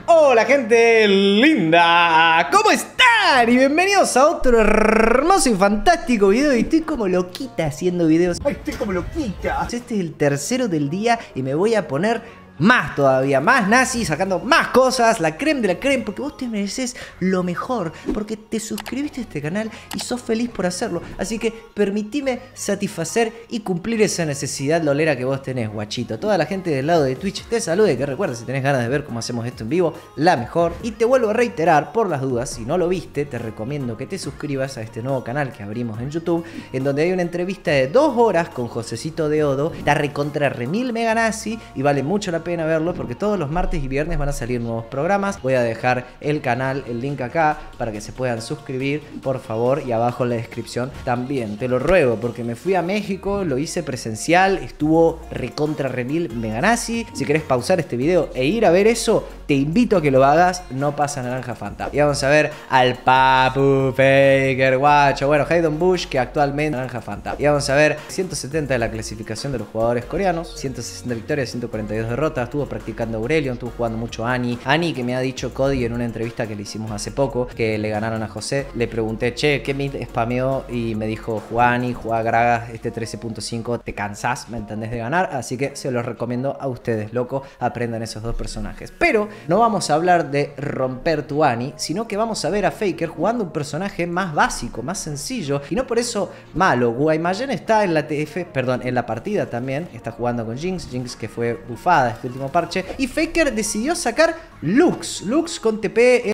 Hola gente linda, ¿cómo están? Y bienvenidos a otro hermoso y fantástico video. Y estoy como loquita haciendo videos. Ay, estoy como loquita. Este es el tercero del día y me voy a poner más todavía, más nazi, sacando más cosas, la creme de la creme, porque vos te mereces lo mejor, porque te suscribiste a este canal y sos feliz por hacerlo. Así que permitime satisfacer y cumplir esa necesidad lolera que vos tenés, guachito. Toda la gente del lado de Twitch te salude, que recuerda, si tenés ganas de ver cómo hacemos esto en vivo, la mejor. Y te vuelvo a reiterar, por las dudas, si no lo viste, te recomiendo que te suscribas a este nuevo canal que abrimos en YouTube, en donde hay una entrevista de 2 horas con Josecito de Odo. Está recontra remil mega nazi y vale mucho la pena verlo, porque todos los martes y viernes van a salir nuevos programas. Voy a dejar el canal, el link acá, para que se puedan suscribir, por favor, y abajo en la descripción también. Te lo ruego, porque me fui a México, lo hice presencial, estuvo recontra remil mega nazi. Si querés pausar este video e ir a ver eso, te invito a que lo hagas, no pasa naranja Fanta. Y vamos a ver al Papu Faker, guacho. Bueno, Hayden Bush, que actualmente naranja Fanta. Y vamos a ver 170 de la clasificación de los jugadores coreanos, 160 victorias, 142 derrotas. Estuvo practicando Aurelion, estuvo jugando mucho Annie, que me ha dicho Cody en una entrevista que le hicimos hace poco, que le ganaron a José. Le pregunté, che, ¿qué mid spameó? Y me dijo, jugá Annie, jugá Gragas, este 13.5, te cansás, ¿me entendés? De ganar. Así que se los recomiendo a ustedes, loco, aprendan esos dos personajes. Pero no vamos a hablar de romper tu Annie, sino que vamos a ver a Faker jugando un personaje más básico, más sencillo, y no por eso malo. Guaymallén está en la TF, perdón, en la partida también, está jugando con Jinx, que fue bufada este último parche, y Faker decidió sacar Lux con TP.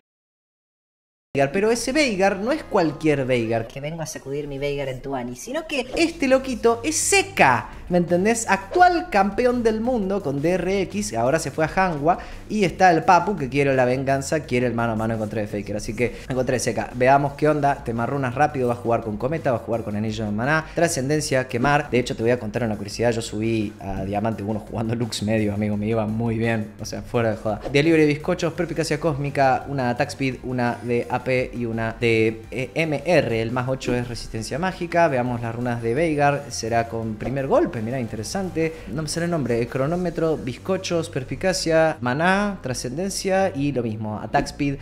Pero ese Veigar no es cualquier Veigar que vengo a sacudir mi Veigar en tu Annie, sino que este loquito es Zeka, ¿me entendés? Actual campeón del mundo con DRX, ahora se fue a Hanwha, y está el Papu que quiere la venganza, quiere el mano a mano en contra de Faker. Así que encontré Zeka, veamos qué onda. Temarrunas rápido, va a jugar con Cometa, va a jugar con Anillo de Maná, Trascendencia, Quemar. De hecho te voy a contar una curiosidad, yo subí a Diamante 1 jugando Lux medio, amigo, me iba muy bien, o sea, fuera de joda. Delivery de bizcochos, Perspicacia Cósmica, una Attack Speed, una de AP y una de MR. El más 8 es Resistencia Mágica. Veamos las runas de Veigar, será con primer golpe, mirá, interesante. No me sale el nombre, cronómetro, bizcochos, perspicacia, maná, trascendencia y lo mismo, Attack Speed,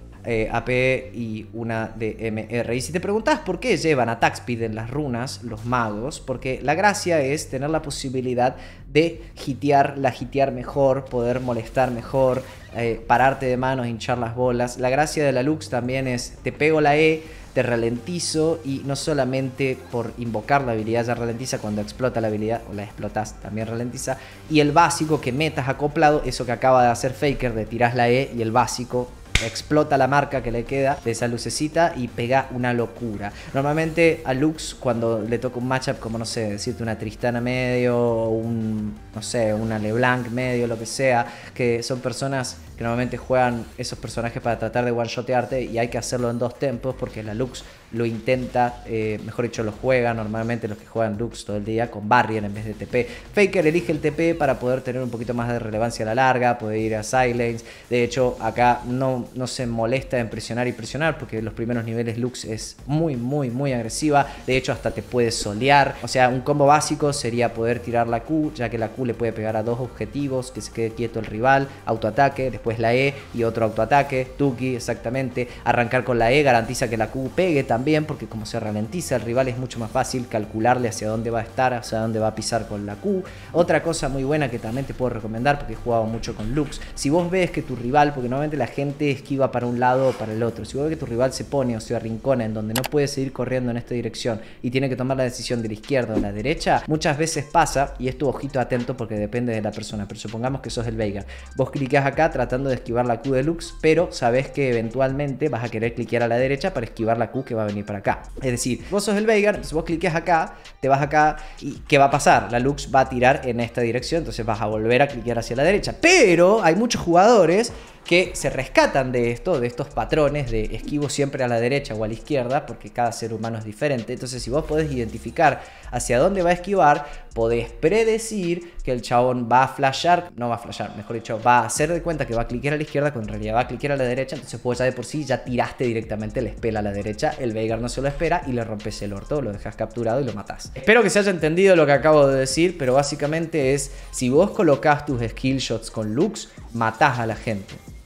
AP y una de MR. Y si te preguntas por qué llevan Attack Speed en las runas los magos, porque la gracia es tener la posibilidad de hitear mejor, poder molestar mejor, pararte de manos, hinchar las bolas. La gracia de la Lux también es, te pego la E, te ralentizo, y no solamente por invocar la habilidad ya ralentiza, cuando explota la habilidad o la explotas también ralentiza. Y el básico que metas acoplado, eso que acaba de hacer Faker, de tirás la E y el básico explota la marca que le queda de esa lucecita y pega una locura. Normalmente a Lux, cuando le toca un matchup como, no sé, decirte una Tristana medio, o no sé, una LeBlanc medio, lo que sea, que son personas que normalmente juegan esos personajes para tratar de one-shotearte, y hay que hacerlo en 2 tempos, porque la Lux lo intenta, mejor dicho, lo juega normalmente los que juegan Lux todo el día con Barrier en vez de TP. Faker elige el TP para poder tener un poquito más de relevancia a la larga, poder ir a Silence. De hecho, acá no se molesta en presionar y presionar, porque los primeros niveles Lux es muy agresiva. De hecho, hasta te puede solear. O sea, un combo básico sería poder tirar la Q, ya que la Q le puede pegar a 2 objetivos, que se quede quieto el rival, autoataque, después la E y otro autoataque, Tuki, exactamente. Arrancar con la E garantiza que la Q pegue también, porque como se ralentiza el rival es mucho más fácil calcularle hacia dónde va a estar, hacia dónde va a pisar con la Q. Otra cosa muy buena que también te puedo recomendar, porque he jugado mucho con Lux, si vos ves que tu rival, porque normalmente la gente esquiva para un lado o para el otro, si vos ves que tu rival se pone o se arrincona en donde no puede seguir corriendo en esta dirección y tiene que tomar la decisión de la izquierda o la derecha, muchas veces pasa, y esto ojito atento porque depende de la persona, pero supongamos que sos el Veigar, vos clicás acá tratando de esquivar la Q de Lux, pero sabés que eventualmente vas a querer cliquear a la derecha para esquivar la Q que va a venir para acá. Es decir, vos sos el Veigar, entonces vos cliqueas acá, te vas acá, y ¿qué va a pasar? La Lux va a tirar en esta dirección, entonces vas a volver a cliquear hacia la derecha. Pero hay muchos jugadores que se rescatan de esto, de estos patrones de esquivo siempre a la derecha o a la izquierda, porque cada ser humano es diferente. Entonces, si vos podés identificar hacia dónde va a esquivar, podés predecir que el chabón va a flashear, no va a flashear, mejor dicho, va a hacer de cuenta que va a cliquear a la izquierda, cuando en realidad va a cliquear a la derecha. Entonces vos ya de por sí ya tiraste directamente el spell a la derecha, el Veigar no se lo espera y le rompes el orto, lo dejas capturado y lo matás. Espero que se haya entendido lo que acabo de decir, pero básicamente es, si vos colocás tus skill shots con Lux, matás a la gente.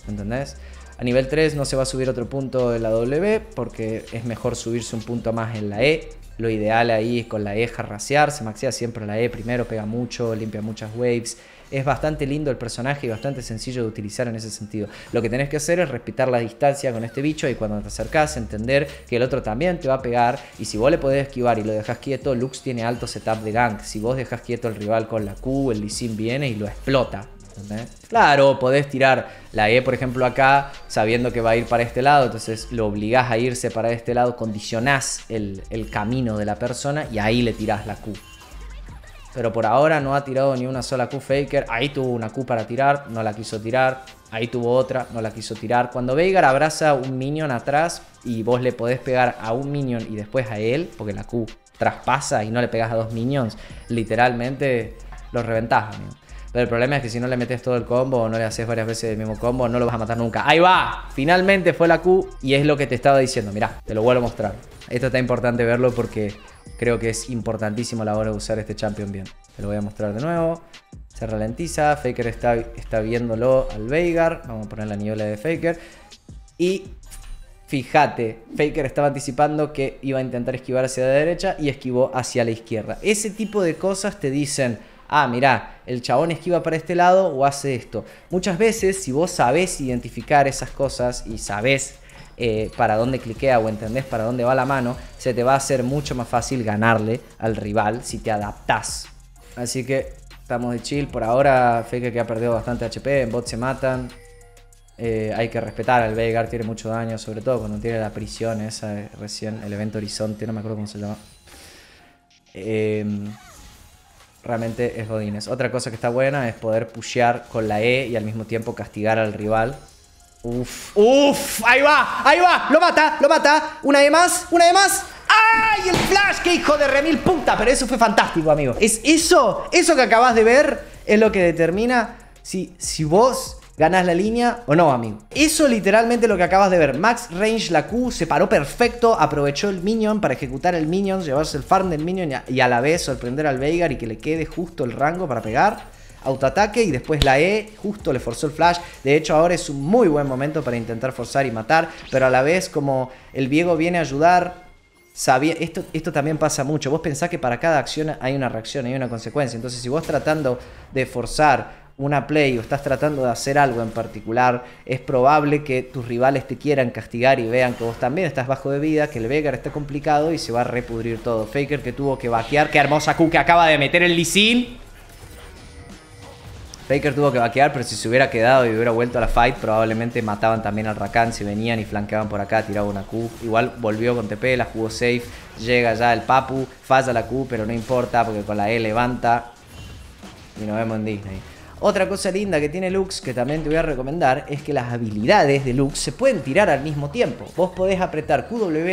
¿entendés? A nivel 3 no se va a subir otro punto en la W porque es mejor subirse un punto más en la E. Lo ideal ahí es con la E jarrasear, se maxea siempre la E primero, pega mucho, limpia muchas waves. Es bastante lindo el personaje y bastante sencillo de utilizar en ese sentido. Lo que tenés que hacer es respetar la distancia con este bicho y cuando te acercás entender que el otro también te va a pegar. Y si vos le podés esquivar y lo dejás quieto, Lux tiene alto setup de gank. Si vos dejás quieto al rival con la Q, el Lee Sin viene y lo explota. ¿Entendés? Claro, podés tirar la E, por ejemplo, acá, sabiendo que va a ir para este lado, entonces lo obligás a irse para este lado, condicionás el camino de la persona y ahí le tirás la Q. Pero por ahora no ha tirado ni una sola Q Faker. Ahí tuvo una Q para tirar, no la quiso tirar. Ahí tuvo otra, no la quiso tirar. Cuando Veigar abraza un minion atrás y vos le podés pegar a un minion y después a él, porque la Q traspasa y no le pegas a dos minions, literalmente los reventás, amigo. Pero el problema es que si no le metes todo el combo o no le haces varias veces el mismo combo, no lo vas a matar nunca. ¡Ahí va! Finalmente fue la Q y es lo que te estaba diciendo. Mirá, te lo vuelvo a mostrar. Esto está importante verlo porque creo que es importantísimo a la hora de usar este champion bien. Te lo voy a mostrar de nuevo. Se ralentiza. Faker está viéndolo al Veigar. Vamos a poner la niebla de Faker. Y fíjate, Faker estaba anticipando que iba a intentar esquivar hacia la derecha y esquivó hacia la izquierda. Ese tipo de cosas te dicen... Ah, mirá, el chabón esquiva para este lado o hace esto. Muchas veces, si vos sabés identificar esas cosas y sabés para dónde cliquea o entendés para dónde va la mano, se te va a hacer mucho más fácil ganarle al rival si te adaptás. Así que estamos de chill. Por ahora, Faker que ha perdido bastante HP, en bot se matan. Hay que respetar al Veigar, tiene mucho daño, sobre todo cuando tiene la prisión esa recién, el evento Horizonte, no me acuerdo cómo se llama. Realmente es godines. Otra cosa que está buena es poder pushear con la E y al mismo tiempo castigar al rival. Uf, uf, ahí va, lo mata. Una E más. ¡Ay, el flash! ¡Qué hijo de remil puta! Pero eso fue fantástico, amigo. Es eso que acabas de ver es lo que determina si vos ganás la línea o no, amigo. Eso literalmente lo que acabas de ver. Max range la Q, se paró perfecto, aprovechó el minion para ejecutar el minion, llevarse el farm del minion y a la vez sorprender al Veigar y que le quede justo el rango para pegar. Autoataque y después la E, justo le forzó el flash. De hecho ahora es un muy buen momento para intentar forzar y matar, pero a la vez como el Viego viene a ayudar... Esto también pasa mucho. Vos pensás que para cada acción hay una reacción, hay una consecuencia. Entonces si vos tratando de forzar una play o estás tratando de hacer algo en particular, es probable que tus rivales te quieran castigar y vean que vos también estás bajo de vida, que el Veigar está complicado y se va a repudrir todo. Faker que tuvo que vaquear. ¡Qué hermosa Q que acaba de meter el Lee Sin! Faker tuvo que vaquear, pero si se hubiera quedado y hubiera vuelto a la fight, probablemente mataban también al Rakan. Si venían y flanqueaban por acá, tiraba una Q. Igual volvió con TP, la jugó safe. Llega ya el Papu, falla la Q, pero no importa porque con la E levanta. Y nos vemos en Disney. Otra cosa linda que tiene Lux, que también te voy a recomendar, es que las habilidades de Lux se pueden tirar al mismo tiempo. Vos podés apretar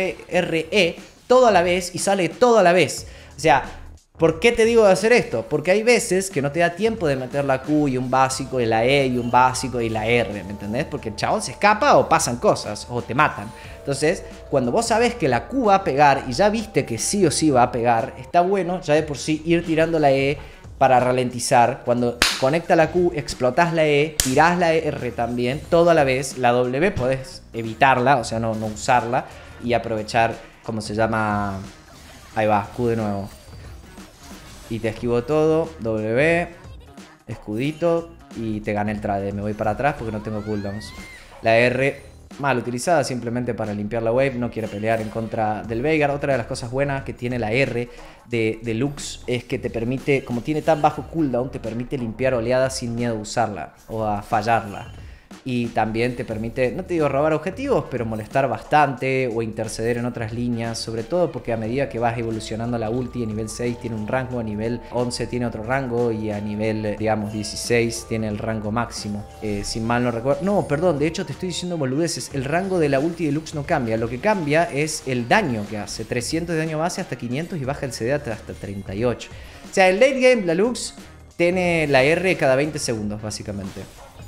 QWRE todo a la vez y sale todo a la vez. O sea, ¿por qué te digo de hacer esto? Porque hay veces que no te da tiempo de meter la Q y un básico y la E y un básico y la R, ¿me entendés? Porque el chabón se escapa o pasan cosas o te matan. Entonces, cuando vos sabés que la Q va a pegar y ya viste que sí o sí va a pegar, está bueno ya de por sí ir tirando la E para ralentizar. Cuando conecta la Q, explotás la E, tirás la R también, todo a la vez. La W podés evitarla, o sea, no usarla y aprovechar, ¿cómo se llama? Ahí va, Q de nuevo. Y te esquivo todo, W, escudito y te gané el trade. Me voy para atrás porque no tengo cooldowns. La R mal utilizada simplemente para limpiar la wave, no quiere pelear en contra del Veigar. Otra de las cosas buenas que tiene la R de Lux es que te permite, como tiene tan bajo cooldown, te permite limpiar oleadas sin miedo a usarla o a fallarla. Y también te permite, no te digo robar objetivos, pero molestar bastante o interceder en otras líneas. Sobre todo porque a medida que vas evolucionando la ulti, a nivel 6 tiene un rango, a nivel 11 tiene otro rango y a nivel, digamos, 16 tiene el rango máximo. Si mal no recuerdo. No, perdón, de hecho te estoy diciendo boludeces. El rango de la ulti de Lux no cambia. Lo que cambia es el daño que hace. 300 de daño base hasta 500 y baja el CD hasta 38. O sea, el late game, la Lux tiene la R cada 20 segundos, básicamente.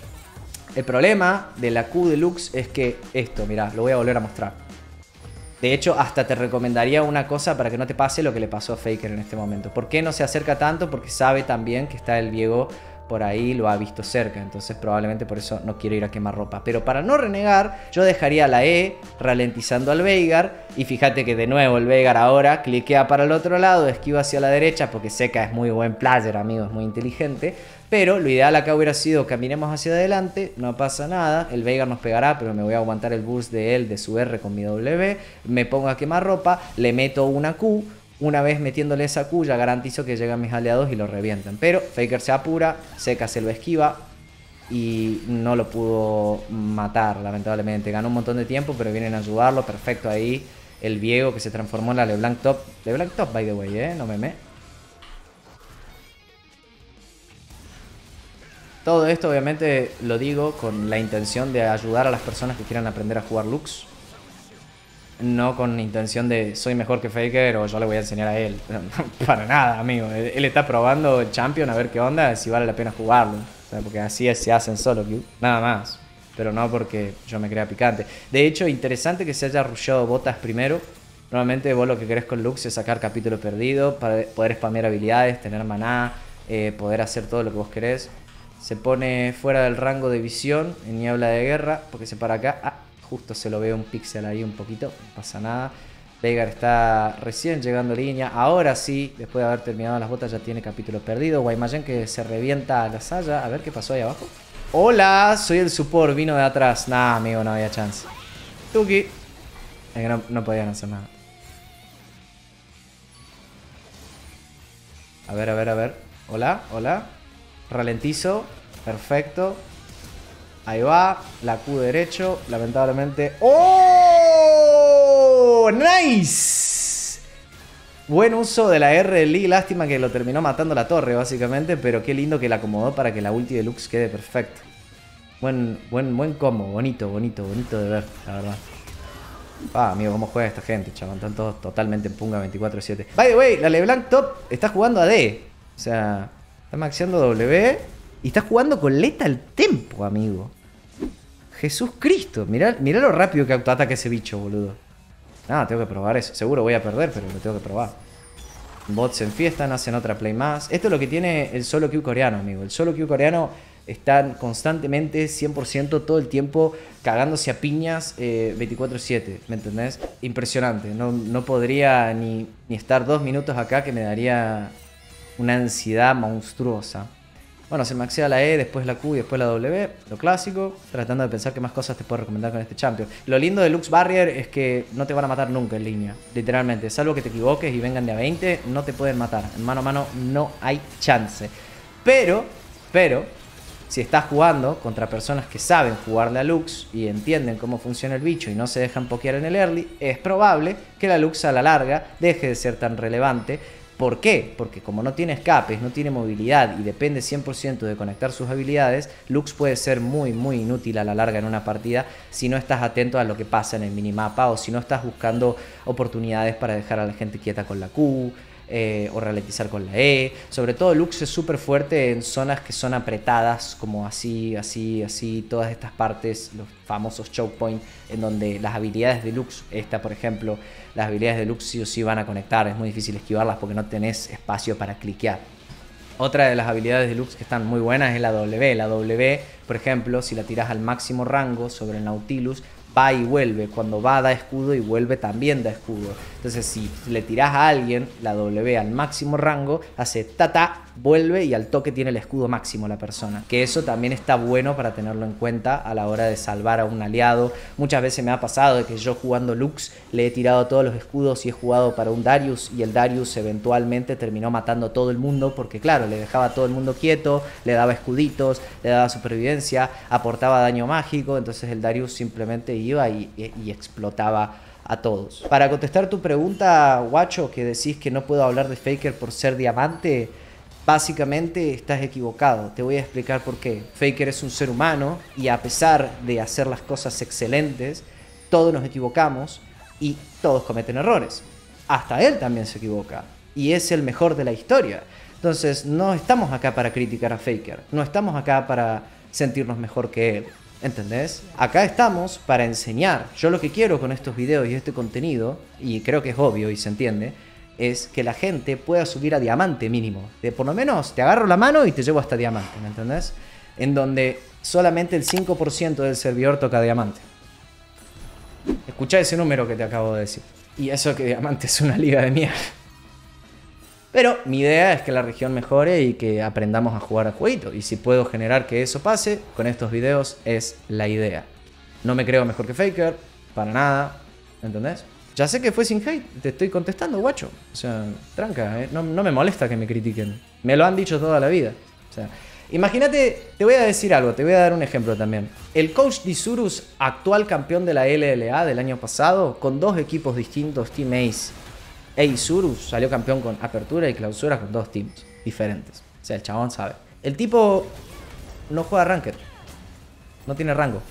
El problema de la Q de Lux es que esto, mirá, lo voy a volver a mostrar. De hecho, hasta te recomendaría una cosa para que no te pase lo que le pasó a Faker en este momento. ¿Por qué no se acerca tanto? Porque sabe también que está el Viego por ahí lo ha visto cerca, entonces probablemente por eso no quiero ir a quemar ropa. Pero para no renegar, yo dejaría la E ralentizando al Veigar, y fíjate que de nuevo el Veigar ahora cliquea para el otro lado, esquiva hacia la derecha, porque Zeka es muy buen player, amigo, es muy inteligente. Pero lo ideal acá hubiera sido caminemos hacia adelante, no pasa nada, el Veigar nos pegará, pero me voy a aguantar el burst de él, de su R con mi W, me pongo a quemar ropa, le meto una Q. Una vez metiéndole esa Q ya garantizo que llegan mis aliados y lo revientan. Pero Faker se apura, Zeka se lo esquiva y no lo pudo matar, lamentablemente. Ganó un montón de tiempo, pero vienen a ayudarlo. Perfecto ahí el Viego que se transformó en la LeBlanc Top. LeBlanc Top, by the way, no meme. Todo esto obviamente lo digo con la intención de ayudar a las personas que quieran aprender a jugar Lux. No con intención de soy mejor que Faker o yo le voy a enseñar a él. Para nada, amigo. Él está probando el Champion a ver qué onda, si vale la pena jugarlo. O sea, porque así se hacen solo queue. Nada más. Pero no porque yo me crea picante. De hecho, interesante que se haya rushado botas primero. Normalmente vos lo que querés con Lux es sacar capítulo perdido, para poder spamear habilidades, tener maná, poder hacer todo lo que vos querés. Se pone fuera del rango de visión en niebla de guerra, porque se para acá. Justo se lo ve un píxel ahí un poquito, no pasa nada. Veigar está recién llegando a línea. Ahora sí, después de haber terminado las botas, ya tiene capítulo perdido. Guaymallén que se revienta a la saya. A ver qué pasó ahí abajo. Hola, soy el support, vino de atrás. Nah, amigo, no había chance. Tuki. Es que no podían hacer nada. A ver. Hola, hola. Ralentizo. Perfecto. Ahí va, la Q derecho, lamentablemente. ¡Oh! ¡Nice! Buen uso de la R de Lee, lástima que lo terminó matando la torre, básicamente, pero qué lindo que la acomodó para que la ulti de Lux quede perfecta. Buen combo, bonito de ver, la verdad. Amigo, cómo juega esta gente, chaval. Están todos totalmente en punga 24/7. By the way, la LeBlanc Top está jugando a D. O sea, está maxeando W y está jugando con Lethal Tempo, amigo. Jesús Cristo, mirá lo rápido que autoataca ese bicho, boludo. Nada, tengo que probar eso. Seguro voy a perder, pero lo tengo que probar. Bots se enfiestan, hacen otra play más. Esto es lo que tiene el solo queue coreano, amigo. El solo queue coreano están constantemente, 100%, todo el tiempo cagándose a piñas 24/7, ¿me entendés? Impresionante. No podría ni estar 2 minutos acá, que me daría una ansiedad monstruosa. Bueno, se maxea la E, después la Q y después la W, lo clásico, tratando de pensar qué más cosas te puedo recomendar con este champion. Lo lindo de Lux Barrier es que no te van a matar nunca en línea, literalmente. Salvo que te equivoques y vengan de a 20, no te pueden matar. En mano a mano no hay chance. Pero, si estás jugando contra personas que saben jugarle a Lux y entienden cómo funciona el bicho y no se dejan pokear en el early, es probable que la Lux a la larga deje de ser tan relevante. ¿Por qué? Porque como no tiene escapes, no tiene movilidad y depende 100% de conectar sus habilidades, Lux puede ser muy inútil a la larga en una partida si no estás atento a lo que pasa en el minimapa o si no estás buscando oportunidades para dejar a la gente quieta con la Q o ralentizar con la E. Sobre todo Lux es súper fuerte en zonas que son apretadas, como así, todas estas partes, los famosos choke point, en donde las habilidades de Lux, por ejemplo, las habilidades de Lux sí o sí van a conectar, es muy difícil esquivarlas porque no tenés espacio para cliquear. Otra de las habilidades de Lux que están muy buenas es la W. La W, por ejemplo, si la tiras al máximo rango sobre el Nautilus, va y vuelve. Cuando va da escudo y vuelve también da escudo. Entonces si le tirás a alguien la W al máximo rango, hace ta, vuelve y al toque tiene el escudo máximo la persona. Que eso también está bueno para tenerlo en cuenta a la hora de salvar a un aliado. Muchas veces me ha pasado de que yo jugando Lux le he tirado todos los escudos y he jugado para un Darius y el Darius eventualmente terminó matando a todo el mundo porque claro, le dejaba a todo el mundo quieto, le daba escuditos, le daba supervivencia, aportaba daño mágico, entonces el Darius simplemente iba y explotaba a todos. Para contestar tu pregunta, guacho, que decís que no puedo hablar de Faker por ser diamante, básicamente estás equivocado. Te voy a explicar por qué. Faker es un ser humano y a pesar de hacer las cosas excelentes, todos nos equivocamos y todos cometen errores. Hasta él también se equivoca y es el mejor de la historia. Entonces no estamos acá para criticar a Faker, no estamos acá para sentirnos mejor que él. ¿Entendés? Acá estamos para enseñar. Yo lo que quiero con estos videos y este contenido, y creo que es obvio y se entiende, es que la gente pueda subir a diamante mínimo. De por lo menos te agarro la mano y te llevo hasta diamante, ¿me entendés? En donde solamente el 5% del servidor toca diamante. Escuchá ese número que te acabo de decir. Y eso que diamante es una liga de mierda. Pero mi idea es que la región mejore y que aprendamos a jugar al jueguito. Y si puedo generar que eso pase, con estos videos es la idea. No me creo mejor que Faker, para nada, ¿entendés? Ya sé que fue sin hate, te estoy contestando, guacho. O sea, tranca, no me molesta que me critiquen. Me lo han dicho toda la vida. O sea, imagínate, te voy a decir algo, te voy a dar un ejemplo también. El coach Disurus, actual campeón de la LLA del año pasado, con 2 equipos distintos, Team Ace e Isurus, salió campeón con apertura y clausura con 2 teams diferentes. O sea, el chabón sabe. El tipo no juega ranked, no tiene rango.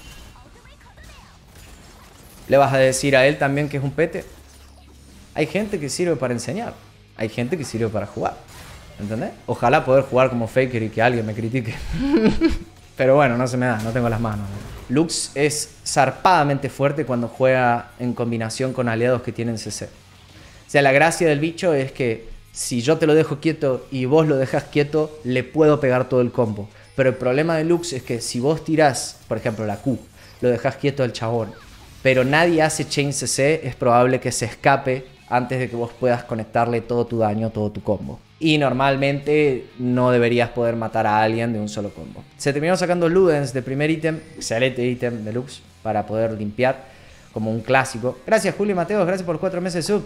¿Le vas a decir a él también que es un pete? Hay gente que sirve para enseñar. Hay gente que sirve para jugar. ¿Entendés? Ojalá poder jugar como Faker y que alguien me critique. Pero bueno, no se me da, no tengo las manos. Lux es zarpadamente fuerte cuando juega en combinación con aliados que tienen CC. O sea, la gracia del bicho es que si yo te lo dejo quieto y vos lo dejas quieto, le puedo pegar todo el combo. Pero el problema de Lux es que si vos tirás, por ejemplo, la Q, lo dejas quieto al chabón, pero nadie hace chain CC, es probable que se escape antes de que vos puedas conectarle todo tu daño, todo tu combo. Y normalmente no deberías poder matar a alguien de un solo combo. Se terminó sacando Ludens de primer ítem, excelente ítem de Lux, para poder limpiar como un clásico. Gracias Julio y Mateos, gracias por 4 meses de sub.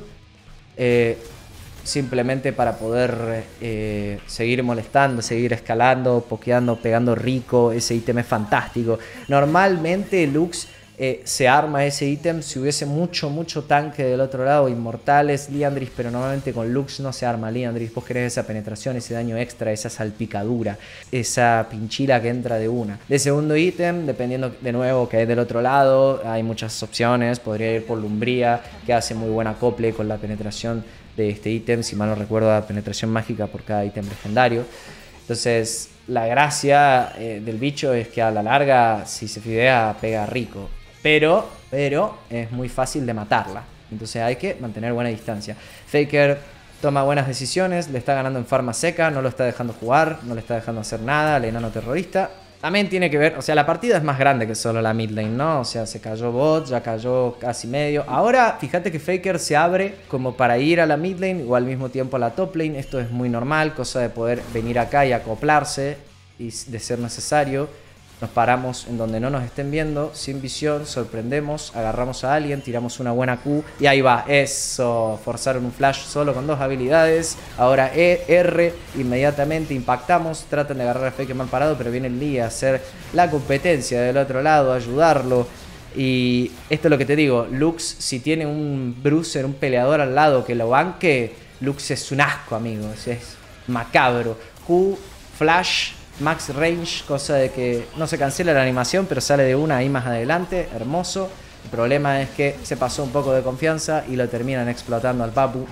Simplemente para poder seguir molestando, seguir escalando, pokeando, pegando rico. Ese ítem es fantástico. Normalmente Lux se arma ese ítem si hubiese mucho tanque del otro lado, inmortales, Liandris, pero normalmente con Lux no se arma Liandris. Vos querés esa penetración, ese daño extra, esa salpicadura, esa pinchila que entra de una. De segundo ítem, dependiendo de nuevo que hay del otro lado, hay muchas opciones. Podría ir por Lumbría, que hace muy buen acople con la penetración de este ítem, si mal no recuerdo, la penetración mágica por cada ítem legendario. Entonces la gracia del bicho es que a la larga, si se fidea, pega rico. Pero es muy fácil de matarla. Entonces hay que mantener buena distancia. Faker toma buenas decisiones, le está ganando en farma seca, no lo está dejando jugar, no le está dejando hacer nada al enano terrorista. También tiene que ver, o sea, la partida es más grande que solo la mid lane, ¿no? O sea, se cayó bot, ya cayó casi medio. Ahora, fíjate que Faker se abre como para ir a la mid lane o al mismo tiempo a la top lane. Esto es muy normal, cosa de poder venir acá y acoplarse y de ser necesario. Nos paramos en donde no nos estén viendo, sin visión, sorprendemos, agarramos a alguien, tiramos una buena Q y ahí va, eso, forzaron un flash solo con 2 habilidades, ahora E, R, inmediatamente impactamos, tratan de agarrar a Faker mal parado, pero viene el Lee a hacer la competencia del otro lado, ayudarlo. Y esto es lo que te digo, Lux, si tiene un bruiser, un peleador al lado que lo banque, Lux es un asco, amigos, es macabro. Q, flash, max range, cosa de que no se cancela la animación, pero sale de una ahí más adelante, hermoso. El problema es que se pasó un poco de confianza y lo terminan explotando al papu.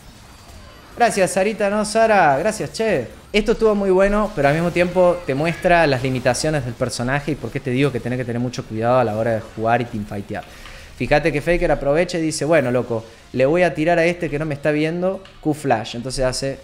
Gracias, Sarita, ¿no, Sara? Gracias, che. Esto estuvo muy bueno, pero al mismo tiempo te muestra las limitaciones del personaje y por qué te digo que tenés que tener mucho cuidado a la hora de jugar y teamfightear. Fíjate que Faker aprovecha y dice, bueno, loco, le voy a tirar a este que no me está viendo Q flash. Entonces hace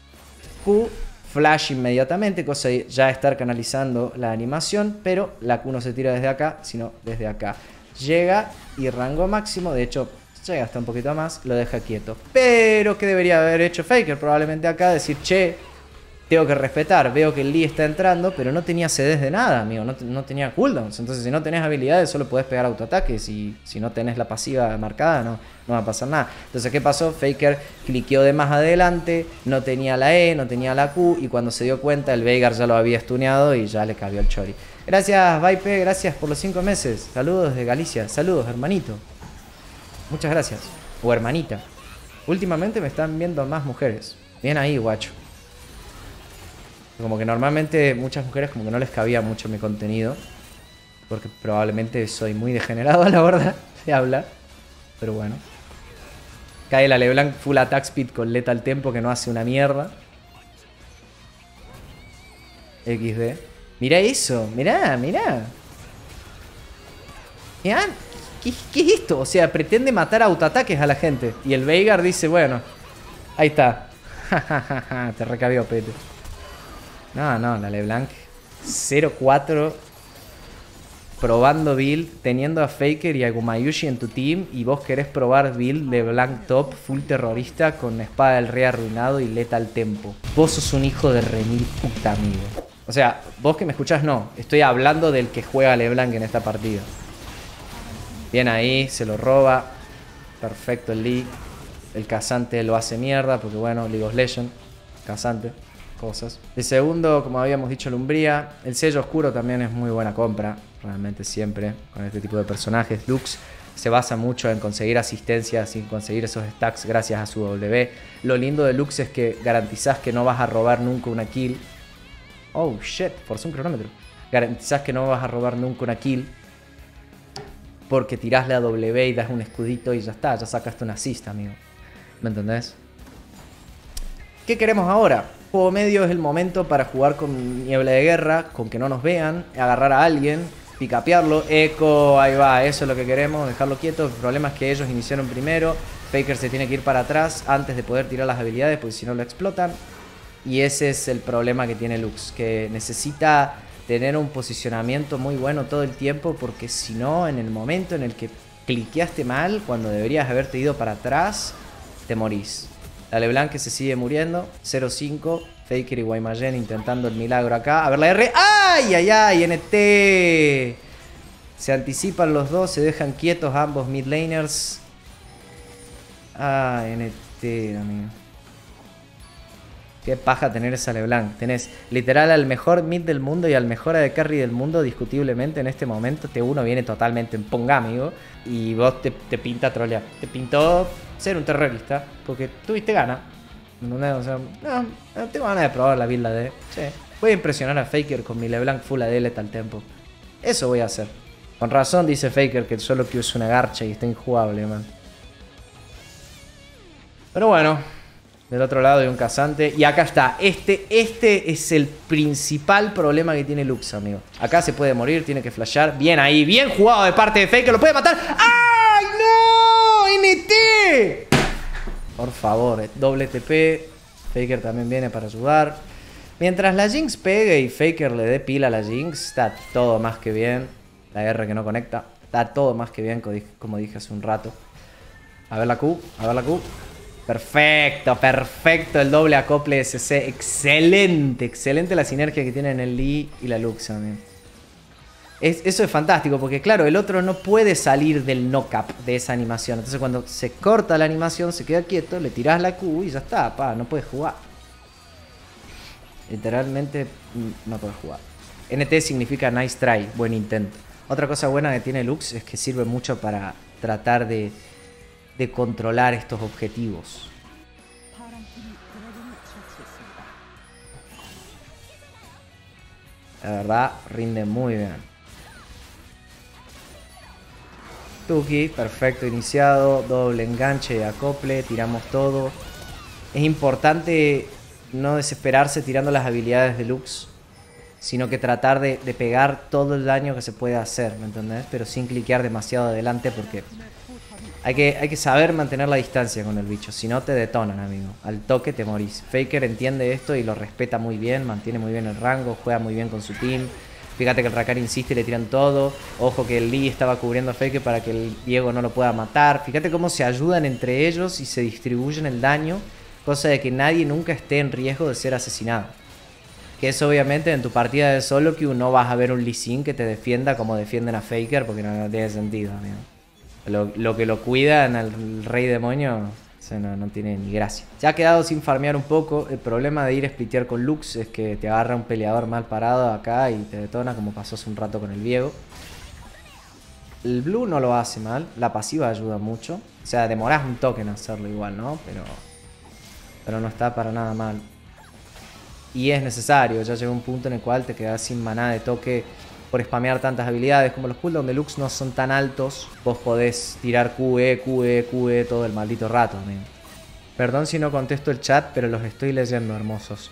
Q flash inmediatamente, cosa de ya estar canalizando la animación, pero la Q no se tira desde acá, sino desde acá. Llega y rango máximo, de hecho llega hasta un poquito más, lo deja quieto. Pero ¿qué debería haber hecho Faker? Probablemente acá decir, che, tengo que respetar, veo que el Lee está entrando, pero no tenía CDs de nada, amigo, no tenía cooldowns. Entonces si no tenés habilidades solo podés pegar autoataques y si no tenés la pasiva marcada no va a pasar nada. Entonces ¿qué pasó? Faker cliqueó de más adelante, no tenía la E, no tenía la Q y cuando se dio cuenta el Veigar ya lo había stuneado y ya le cambió el chori. Gracias Vaipe, gracias por los 5 meses, saludos desde Galicia, saludos hermanito. Muchas gracias, o hermanita. Últimamente me están viendo más mujeres, bien ahí guacho. Como que normalmente muchas mujeres como que no les cabía mucho mi contenido. Porque probablemente soy muy degenerado a la hora de hablar. Pero bueno. Cae la LeBlanc full attack speed con Lethal Tempo que no hace una mierda. XD. Mirá eso, mirá. Mirá, ¿qué es esto? O sea, pretende matar autoataques a la gente. Y el Veigar dice, bueno, Ahí está. Te recabió, Pete. No, la LeBlanc 0-4. Probando build, teniendo a Faker y a Gumayushi en tu team. Y vos querés probar build LeBlanc top, full terrorista, con espada del rey arruinado y letal tempo. Vos sos un hijo de remil puta, amigo. O sea, vos que me escuchás, no. Estoy hablando del que juega LeBlanc en esta partida. Bien ahí, se lo roba. Perfecto el Lee. El cazante lo hace mierda porque, bueno, League of Legends. Cazante. Cosas. El segundo, como habíamos dicho, Lumbría. El sello oscuro también es muy buena compra. Realmente siempre con este tipo de personajes. Lux se basa mucho en conseguir asistencia sin conseguir esos stacks gracias a su W. Lo lindo de Lux es que garantizás que no vas a robar nunca una kill. Oh shit, forzó un cronómetro. Garantizás que no vas a robar nunca una kill porque tirás la W y das un escudito y ya está. Ya sacaste un assist, amigo. ¿Me entendés? ¿Qué queremos ahora? Juego medio es el momento para jugar con niebla de guerra, con que no nos vean, agarrar a alguien, picapearlo, eco, ahí va, eso es lo que queremos, dejarlo quieto. El problema es que ellos iniciaron primero, Faker se tiene que ir para atrás antes de poder tirar las habilidades porque si no lo explotan. Y ese es el problema que tiene Lux, que necesita tener un posicionamiento muy bueno todo el tiempo porque si no, en el momento en el que cliqueaste mal, cuando deberías haberte ido para atrás, te morís. La LeBlanc que se sigue muriendo. 0-5. Faker y Guaymallén intentando el milagro acá. A ver la R. ¡Ay, ay, ay! NT. Se anticipan los dos. Se dejan quietos ambos mid laners. Ah, NT, amigo. Qué paja tener esa LeBlanc. Tenés literal al mejor mid del mundo y al mejor AD Carry del mundo discutiblemente en este momento. T1 viene totalmente en ponga, amigo. Y vos te pinta trolear. Te pintó ser un terrorista porque tuviste ganas. O sea, no tengo ganas de probar la build AD. Sí. Voy a impresionar a Faker con mi LeBlanc full AD letal tempo. Eso voy a hacer. Con razón dice Faker que el solo Q es una garcha y está injugable, man. Pero bueno. Del otro lado hay un cazante. Y acá está. Este es el principal problema que tiene Lux, amigo. Acá se puede morir, tiene que flashear. Bien ahí, bien jugado de parte de Faker. Lo puede matar. ¡Ay, no! ¡NT! Por favor, doble TP. Faker también viene para ayudar. Mientras la Jinx pegue y Faker le dé pila a la Jinx, está todo más que bien. La R que no conecta. Está todo más que bien, como dije hace un rato. A ver la Q, a ver la Q. Perfecto, perfecto el doble acople SC. Excelente, excelente la sinergia que tienen el Lee y la Lux, amigo. Eso es fantástico porque claro, el otro no puede salir del knock-up de esa animación. Entonces cuando se corta la animación, se queda quieto, le tirás la Q y ya está, pa, no puedes jugar. Literalmente no puedes jugar. NT significa nice try, buen intento. Otra cosa buena que tiene Lux es que sirve mucho para tratar de controlar estos objetivos. La verdad, rinde muy bien. Tuki, perfecto iniciado. Doble enganche de acople. Tiramos todo. Es importante no desesperarse tirando las habilidades de Lux, sino que tratar de pegar todo el daño que se puede hacer, ¿me entendés? Pero sin cliquear demasiado adelante porque hay que saber mantener la distancia con el bicho. Si no te detonan, amigo. Al toque te morís. Faker entiende esto y lo respeta muy bien. Mantiene muy bien el rango. Juega muy bien con su team. Fíjate que el Rakan insiste y le tiran todo. Ojo que el Lee estaba cubriendo a Faker para que el Diego no lo pueda matar. Fíjate cómo se ayudan entre ellos y se distribuyen el daño. Cosa de que nadie nunca esté en riesgo de ser asesinado. Que eso obviamente en tu partida de solo queue no vas a ver un Lee Sin que te defienda como defienden a Faker. Porque no tiene sentido, amigo. Lo que lo cuida en el Rey Demonio, o sea, no tiene ni gracia. Se ha quedado sin farmear un poco. El problema de ir a splitear con Lux es que te agarra un peleador mal parado acá y te detona, como pasó hace un rato con el Diego. El blue no lo hace mal. La pasiva ayuda mucho. O sea, demorás un toque en hacerlo igual, ¿no? Pero no está para nada mal. Y es necesario. Ya llega un punto en el cual te quedas sin maná de toque por spamear tantas habilidades. Como los cooldowns de Lux no son tan altos, vos podés tirar QE, QE, QE todo el maldito rato, amigo. Perdón si no contesto el chat, pero los estoy leyendo, hermosos.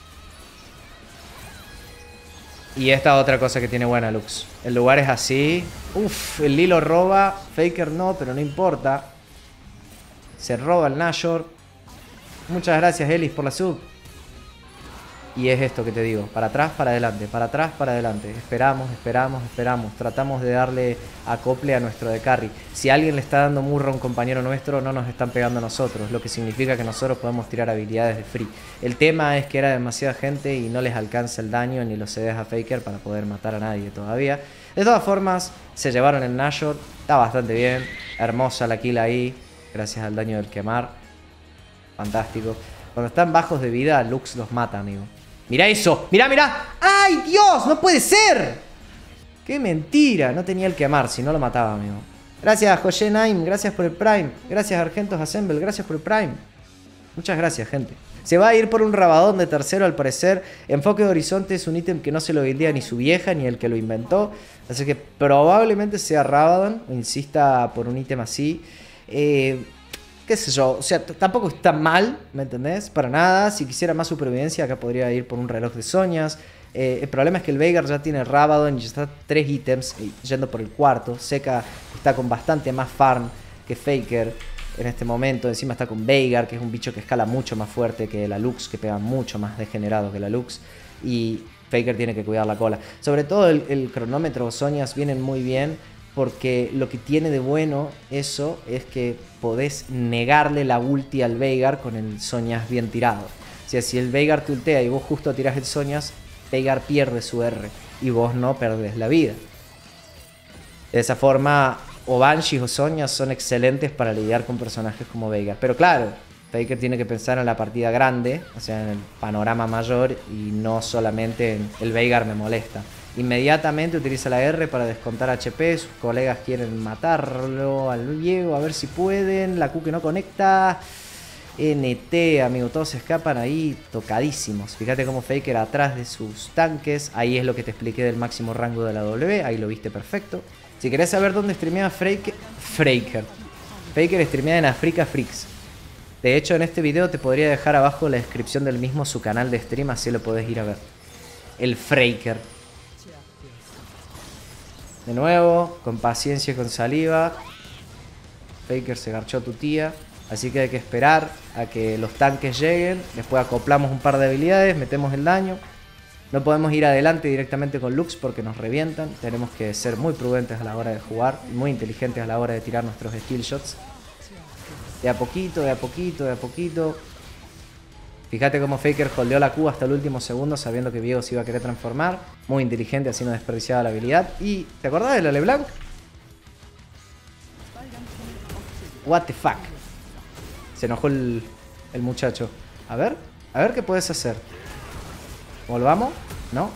Y esta otra cosa que tiene buena Lux. El lugar es así. Uff, el Lee lo roba. Faker no, pero no importa. Se roba el Nashor. Muchas gracias, Elis, por la sub. Y es esto que te digo, para atrás, para adelante, para atrás, para adelante. Esperamos, esperamos, esperamos. Tratamos de darle acople a nuestro de carry. Si alguien le está dando murra a un compañero nuestro, no nos están pegando a nosotros, lo que significa que nosotros podemos tirar habilidades de free. El tema es que era demasiada gente y no les alcanza el daño ni los CDs a Faker para poder matar a nadie todavía. De todas formas, se llevaron el Nashor, está bastante bien. Hermosa la kill ahí, gracias al daño del quemar. Fantástico. Cuando están bajos de vida, Lux los mata, amigo. ¡Mirá eso! ¡Mirá, mirá! ¡Ay, Dios! ¡No puede ser! ¡Qué mentira! No tenía el quemar, si no lo mataba, amigo. Gracias, José Naim. Gracias por el Prime. Gracias, Argentos Assemble. Gracias por el Prime. Muchas gracias, gente. Se va a ir por un Rabadón de tercero, al parecer. Enfoque de Horizonte es un ítem que no se lo vendía ni su vieja, ni el que lo inventó. Así que probablemente sea Rabadón. Insista por un ítem así. Qué sé yo, o sea, tampoco está mal, ¿me entendés? Para nada. Si quisiera más supervivencia, acá podría ir por un reloj de Soñas. El problema es que el Veigar ya tiene Rabadon y ya está 3 ítems, yendo por el cuarto. Zeka está con bastante más farm que Faker en este momento. Encima está con Veigar, que es un bicho que escala mucho más fuerte que la Lux, que pega mucho más degenerado que la Lux. Y Faker tiene que cuidar la cola. Sobre todo el cronómetro o Soñas vienen muy bien, porque lo que tiene de bueno eso es que podés negarle la ulti al Veigar con el Soñas bien tirado. O sea, si el Veigar te ultea y vos justo tirás el Soñas, Veigar pierde su R y vos no perdés la vida. De esa forma, o Banshees o Soñas son excelentes para lidiar con personajes como Veigar. Pero claro, Faker tiene que pensar en la partida grande, o sea, en el panorama mayor y no solamente en el Veigar me molesta. Inmediatamente utiliza la R para descontar HP. Sus colegas quieren matarlo al Diego, a ver si pueden. La Q que no conecta. NT, amigo, todos se escapan ahí tocadísimos. Fíjate cómo Faker atrás de sus tanques. Ahí es lo que te expliqué del máximo rango de la W. Ahí lo viste perfecto. Si querés saber dónde streamea Faker streamea en Africa Freaks. De hecho, en este video te podría dejar abajo en la descripción del mismo su canal de stream, así lo podés ir a ver. El Faker. De nuevo, con paciencia y con saliva. Faker se garchó a tu tía. Así que hay que esperar a que los tanques lleguen. Después acoplamos un par de habilidades, metemos el daño. No podemos ir adelante directamente con Lux porque nos revientan. Tenemos que ser muy prudentes a la hora de jugar. Muy inteligentes a la hora de tirar nuestros skill shots. De a poquito, de a poquito, de a poquito. Fíjate cómo Faker holdeó la Q hasta el último segundo sabiendo que Viego se iba a querer transformar. Muy inteligente, así no desperdiciaba la habilidad. Y, ¿te acordás de la LeBlanc? What the fuck. Se enojó el muchacho. A ver qué puedes hacer. ¿Volvamos? ¿No?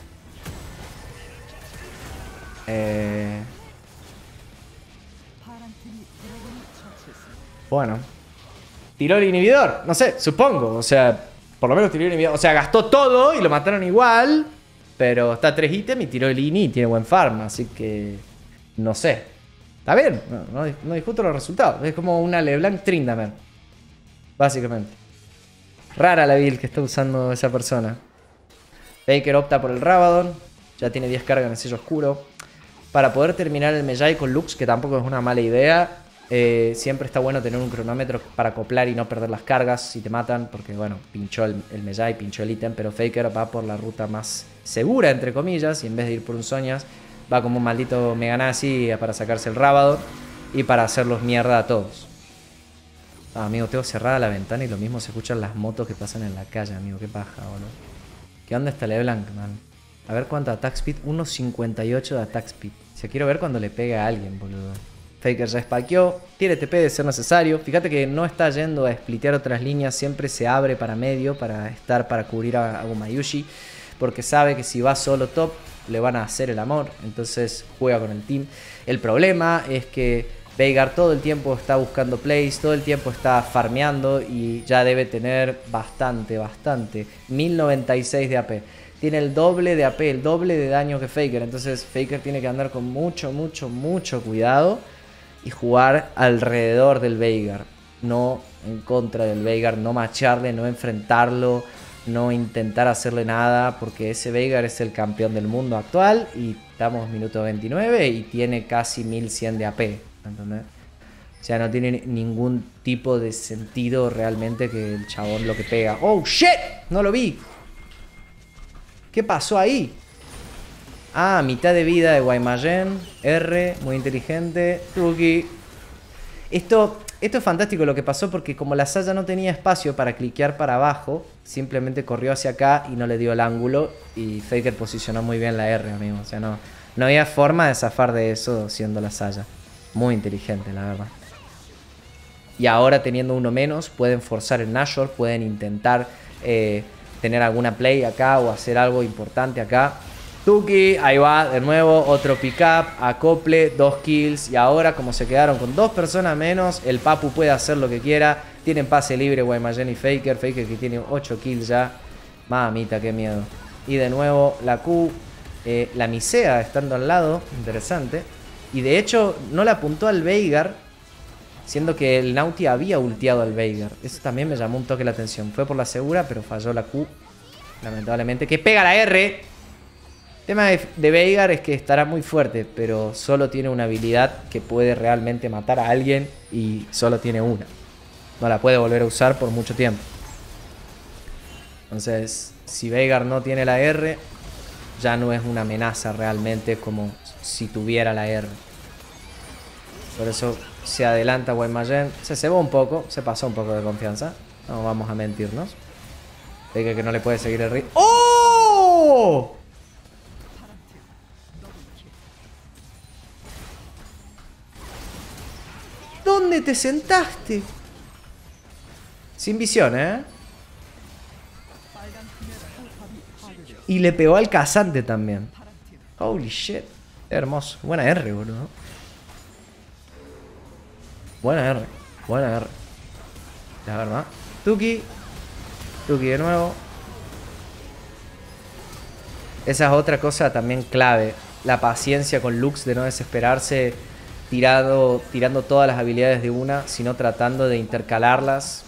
Bueno. Tiró el inhibidor, no sé, supongo. O sea, por lo menos tiró el inhibidor. O sea, gastó todo y lo mataron igual. Pero está 3 ítems y tiró el ini y tiene buen farm. Así que, no sé. Está bien, no discuto los resultados. Es como una LeBlanc Tryndamere, básicamente. Rara la build que está usando esa persona. Faker opta por el Rabadon. Ya tiene 10 cargas en el sello oscuro. Para poder terminar el Mejai con Lux, que tampoco es una mala idea. Siempre está bueno tener un cronómetro para acoplar y no perder las cargas si te matan. Porque bueno, pinchó el Mejai, pinchó el ítem. Pero Faker va por la ruta más segura, entre comillas. Y en vez de ir por un Soñas, va como un maldito Mega Nazi para sacarse el Rabadon. Y para hacerlos mierda a todos. Amigo, tengo cerrada la ventana y lo mismo se escuchan las motos que pasan en la calle, amigo. Qué paja, boludo. ¿Qué onda esta LeBlanc, man? A ver cuánto attack speed. 1.58 de attack speed. O sea, quiero ver cuando le pega a alguien, boludo. Faker ya spaqueó. Tiene TP de ser necesario. Fíjate que no está yendo a splitear otras líneas. Siempre se abre para medio para cubrir a Gumayushi. Porque sabe que si va solo top le van a hacer el amor. Entonces juega con el team. El problema es que Veigar todo el tiempo está buscando plays, todo el tiempo está farmeando y ya debe tener bastante. 1096 de AP. Tiene el doble de AP, el doble de daño que Faker. Entonces Faker tiene que andar con mucho cuidado y jugar alrededor del Veigar. No en contra del Veigar, no macharle, no enfrentarlo, no intentar hacerle nada. Porque ese Veigar es el campeón del mundo actual y estamos minuto 29 y tiene casi 1100 de AP. ¿Entendés? O sea, no tiene ningún tipo de sentido realmente que el chabón lo que pega. ¡Oh, shit! No lo vi. ¿Qué pasó ahí? Ah, mitad de vida de Guaymallén. R, muy inteligente. Tuki. Esto es fantástico lo que pasó porque como la Saya no tenía espacio para cliquear para abajo, simplemente corrió hacia acá y no le dio el ángulo. Y Faker posicionó muy bien la R, amigo. O sea, no había forma de zafar de eso siendo la Saya. Muy inteligente, la verdad. Y ahora teniendo uno menos, pueden forzar el Nashor, pueden intentar tener alguna play acá o hacer algo importante acá. Tuki, ahí va, de nuevo, otro pick-up, acople, 2 kills. Y ahora, como se quedaron con 2 personas menos, el Papu puede hacer lo que quiera. Tienen pase libre Guaymallén y Faker. Faker que tiene 8 kills ya. Mamita, qué miedo. Y de nuevo, la Q, la Misea estando al lado, interesante. Y de hecho, no le apuntó al Veigar, siendo que el Naughty había ulteado al Veigar. Eso también me llamó un toque la atención. Fue por la segura, pero falló la Q, lamentablemente. ¡Que pega la R! El tema de Veigar es que estará muy fuerte, pero solo tiene una habilidad que puede realmente matar a alguien y solo tiene una. No la puede volver a usar por mucho tiempo. Entonces, si Veigar no tiene la R, ya no es una amenaza realmente como si tuviera la R. Por eso se adelanta Guaymallén. Se cebó un poco, se pasó un poco de confianza. No vamos a mentirnos. Veigar que no le puede seguir el ritmo. ¡Oh! ¿Dónde te sentaste? Sin visión, ¿eh? Y le pegó al cazante también. Holy shit. Hermoso. Buena R, boludo. Buena R. Buena R. La verdad. Tuki. Tuki de nuevo. Esa es otra cosa también clave. La paciencia con Lux de no desesperarse tirando todas las habilidades de una, sino tratando de intercalarlas.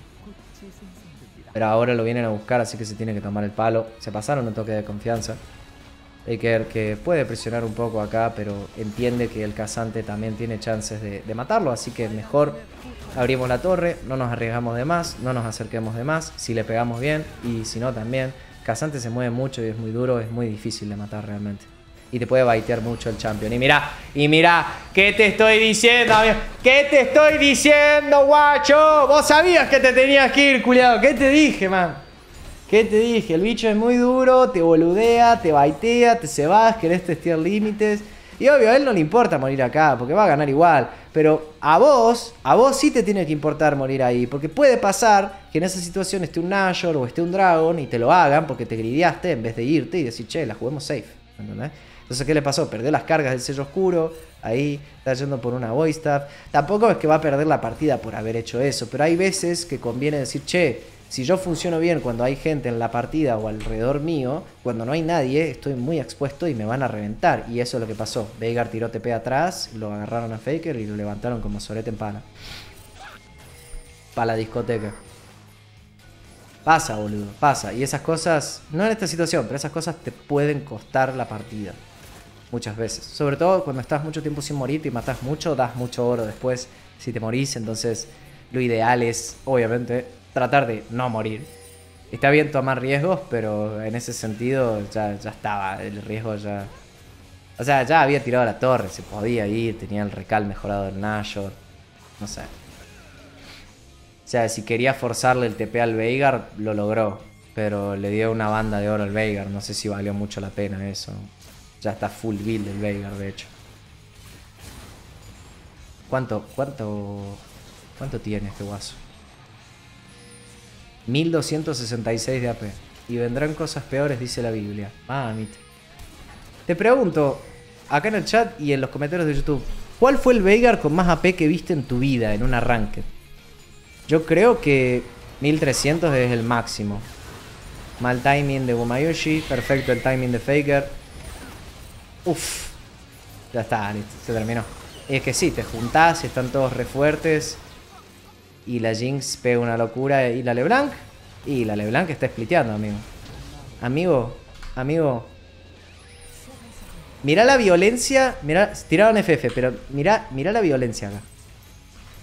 Pero ahora lo vienen a buscar, así que se tiene que tomar el palo. Se pasaron un toque de confianza. Faker que puede presionar un poco acá, pero entiende que el cazante también tiene chances de matarlo. Así que mejor abrimos la torre, no nos arriesgamos de más, no nos acerquemos de más. Si le pegamos bien y si no también. Cazante se mueve mucho y es muy duro, es muy difícil de matar realmente. Y te puede baitear mucho el champion. Y mirá, ¿qué te estoy diciendo, amigo? ¿Qué te estoy diciendo, guacho? Vos sabías que te tenías que ir, culiado. ¿Qué te dije, man? ¿Qué te dije? El bicho es muy duro, te boludea, te baitea, te cebás, querés testear límites. Y obvio, a él no le importa morir acá, porque va a ganar igual. Pero a vos sí te tiene que importar morir ahí. Porque puede pasar que en esa situación esté un Nashor o esté un Dragon y te lo hagan porque te grideaste en vez de irte y decir, che, la juguemos safe. ¿Entendés? Entonces, ¿qué le pasó? Perdió las cargas del sello oscuro. Ahí está yendo por una Void Staff. Tampoco es que va a perder la partida por haber hecho eso. Pero hay veces que conviene decir, che, si yo funciono bien cuando hay gente en la partida o alrededor mío, cuando no hay nadie, estoy muy expuesto y me van a reventar. Y eso es lo que pasó. Veigar tiró TP atrás, lo agarraron a Faker y lo levantaron como sorete en pala. Para la discoteca. Pasa, boludo, pasa. Y esas cosas, no en esta situación, pero esas cosas te pueden costar la partida. Muchas veces. Sobre todo cuando estás mucho tiempo sin morir y matas mucho, das mucho oro después si te morís. Entonces lo ideal es, obviamente, tratar de no morir. Está bien tomar riesgos, pero en ese sentido ya estaba. El riesgo ya... O sea, ya había tirado la torre, se podía ir, tenía el recal mejorado del Nashor. No sé. O sea, si quería forzarle el TP al Veigar, lo logró. Pero le dio una banda de oro al Veigar. No sé si valió mucho la pena eso. Ya está full build el Veigar, de hecho. ¿Cuánto tiene este guaso? 1266 de AP. Y vendrán cosas peores, dice la Biblia. Mamita. Te pregunto, acá en el chat y en los comentarios de YouTube, ¿cuál fue el Veigar con más AP que viste en tu vida en un arranque? Yo creo que 1300 es el máximo. Mal timing de Gumayusi. Perfecto el timing de Faker. Uff. Ya está, listo. Se terminó. Y es que sí, te juntás y están todos re fuertes. Y la Jinx pega una locura. Y la LeBlanc. Y la LeBlanc está spliteando, amigo. Amigo. Mirá la violencia. Mirá, tiraron FF, pero mirá la violencia acá.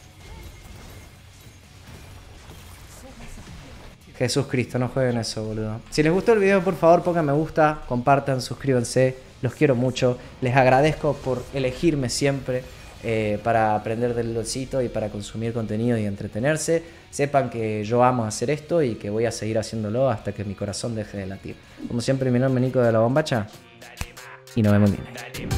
Jesús Cristo, no jueguen eso, boludo. Si les gustó el video, por favor, pongan me gusta, compartan, suscríbanse. Los quiero mucho. Les agradezco por elegirme siempre para aprender del LOLcito y para consumir contenido y entretenerse. Sepan que yo amo hacer esto y que voy a seguir haciéndolo hasta que mi corazón deje de latir. Como siempre, mi nombre es Nico de la Bombacha y nos vemos bien.